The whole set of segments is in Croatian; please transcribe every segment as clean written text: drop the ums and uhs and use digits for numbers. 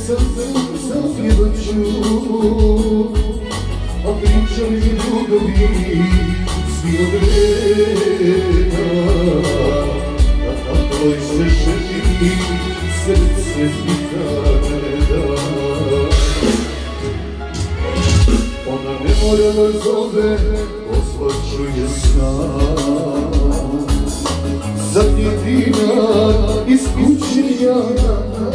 zapjevaću, a pričali ljubavi svi od reda. Na takvoj se ženi srce nikad ne da. Ona ne mora da zove, osvačuje sam. Zadnji dinar iz kuće jada,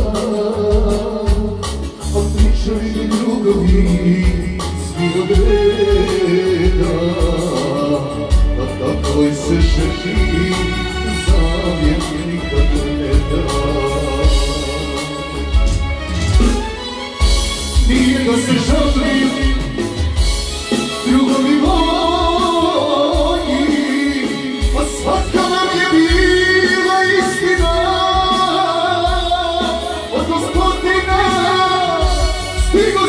a pričali ljubavi svi od reda. Na takvoj se ženi zavijek nikad ne da. Nije da se žalim drugovi moji, a svaka nam je bila istina od Gospodina stigo.